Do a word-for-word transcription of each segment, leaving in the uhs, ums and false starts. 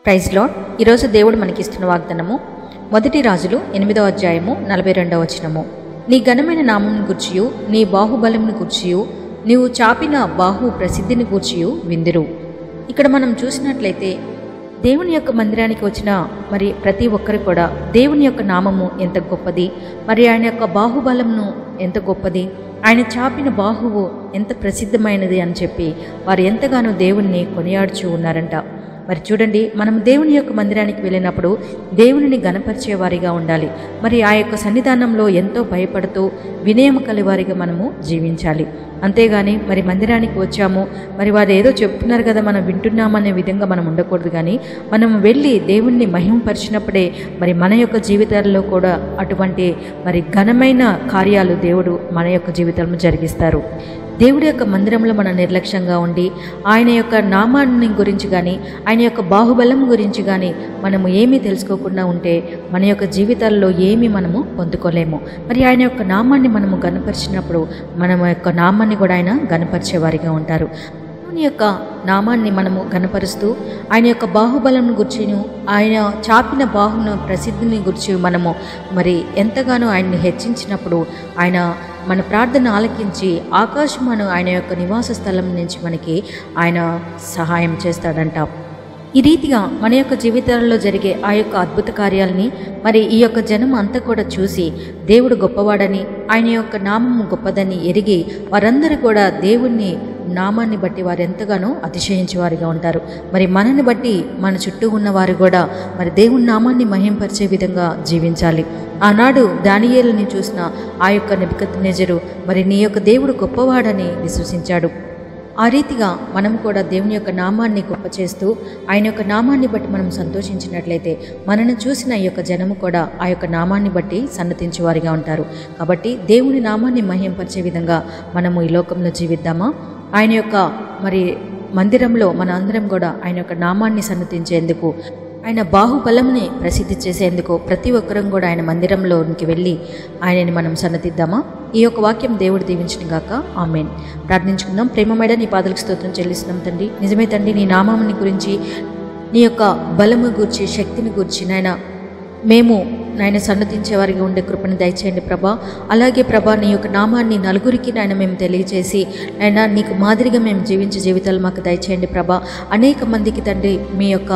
Praise lord. ఈరోజు దేవుడు మనకిస్తున్న వాగ్దానము మొదటి రాజులు ఎనిమిదవ అధ్యాయము నలభై రెండవ వచనము. నీ ఘనమైన నామమును గూర్చియు నీ బాహుబలమును గూర్చియు నీవు చాపిన బాహు ప్రసిద్ధిని గూర్చియు విందురు. ఇక్కడ మనం చూసినట్లయితే దేవుని యొక్క మందిరానికి వచ్చిన మరి ప్రతి ఒక్కరు కూడా దేవుని యొక్క నామము ఎంత గొప్పది, మరి ఆయన యొక్క బాహుబలమును ఎంత గొప్పది, ఆయన చాపిన బాహువు ఎంత ప్రసిద్ధమైనది అని చెప్పి వారు ఎంతగానో దేవుణ్ణి కొనియాడుచూ ఉన్నారంట. మరి చూడండి, మనం దేవుని యొక్క మందిరానికి వెళ్ళినప్పుడు దేవునిని గణపరిచేవారిగా ఉండాలి. మరి ఆ యొక్క సన్నిధానంలో ఎంతో భయపడుతూ వినయం కలివారిగా మనము జీవించాలి. అంతేగాని మరి మందిరానికి వచ్చాము, మరి వారు ఏదో చెప్తున్నారు కదా మనం వింటున్నామనే విధంగా మనం ఉండకూడదు. కానీ మనం వెళ్ళి దేవుణ్ణి మహిమపరిచినప్పుడే మరి మన యొక్క జీవితాల్లో కూడా అటువంటి మరి ఘనమైన కార్యాలు దేవుడు మన యొక్క జీవితంలో జరిగిస్తారు. దేవుడి యొక్క మందిరంలో మనం నిర్లక్ష్యంగా ఉండి ఆయన యొక్క నామాన్ని గురించి కానీ ఆయన యొక్క బాహుబలం గురించి కానీ మనము ఏమీ తెలుసుకోకుండా ఉంటే మన యొక్క జీవితాల్లో ఏమీ మనము పొందుకోలేము. మరి ఆయన యొక్క నామాన్ని మనము గణపరిచినప్పుడు మన యొక్క నామాన్ని కూడా ఆయన గణపరిచేవారిగా ఉంటారు. దేవుని యొక్క నామాన్ని మనము గణపరుస్తూ ఆయన యొక్క బాహుబలను గుర్చిను ఆయన చాపిన బాహును ప్రసిద్ధిని గురించి మనము మరి ఎంతగానో ఆయన్ని హెచ్చించినప్పుడు ఆయన మన ప్రార్థన ఆలకించి ఆకాశమును ఆయన యొక్క నివాస స్థలం నుంచి మనకి ఆయన సహాయం చేస్తాడంట. ఈ రీతిగా మన యొక్క జీవితాలలో జరిగే ఆ యొక్క అద్భుత కార్యాలని మరి ఈ యొక్క జనం అంతా కూడా చూసి దేవుడు గొప్పవాడని ఆయన యొక్క నామము గొప్పదని ఎరిగి వారందరూ కూడా దేవుణ్ణి నామాన్ని బట్టి వారు ఎంతగానో అతిశయించేవారిగా ఉంటారు. మరి మనని బట్టి మన చుట్టూ ఉన్నవారు కూడా మరి దేవుని నామాన్ని మహింపరిచే విధంగా జీవించాలి. ఆనాడు దానియేలుని చూసిన ఆ యొక్క నెబుకద్నెజరు మరి నీ యొక్క దేవుడు గొప్పవాడని విశ్వసించాడు. ఆ రీతిగా మనం కూడా దేవుని యొక్క నామాన్ని గొప్ప చేస్తూ ఆయన యొక్క నామాన్ని బట్టి మనం సంతోషించినట్లయితే మనను చూసిన ఈ యొక్క జనము కూడా ఆ యొక్క నామాన్ని బట్టి సన్నతించేవారిగా ఉంటారు. కాబట్టి దేవుని నామాన్ని మహింపరిచే విధంగా మనము ఈ లోకంలో జీవిద్దామా? ఆయన యొక్క మరి మందిరంలో మన అందరం కూడా ఆయన యొక్క నామాన్ని సన్నతించేందుకు ఆయన బాహుబలంని ప్రసిద్ధి చేసేందుకు ప్రతి ఒక్కరం కూడా ఆయన మందిరంలోనికి వెళ్ళి ఆయనని మనం సన్నతిద్దామా? ఈ యొక్క వాక్యం దేవుడు దీవించిన గాక. ఆమేన్. ప్రార్థించుకుందాం. ప్రేమమేడ నీ పాదలకు స్తోత్రం చెల్లిస్తున్నాం తండ్రి. నిజమే తండ్రి, నీ నామాన్ని గురించి నీ యొక్క బలము గూర్చి శక్తిని గూర్చి నాయన మేము నాయన సన్నతించే వారికి ఉండే కృపను దయచేయండి ప్రభా. అలాగే ప్రభా నీ యొక్క నామాన్ని నలుగురికి నాయన మేము తెలియజేసి నాయన నీకు మాదిరిగా మేము జీవించే జీవితాలు మాకు దయచేయండి ప్రభా. అనేక మందికి తండ్రి మీ యొక్క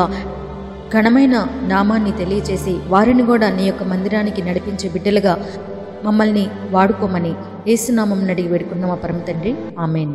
ఘనమైన నామాన్ని తెలియజేసి వారిని కూడా నీ యొక్క మందిరానికి నడిపించే బిడ్డలుగా మమ్మల్ని వాడుకోమని యేసు నామమున అడిగి వేడుకున్నాం పరమ తండ్రి. ఆమేన్.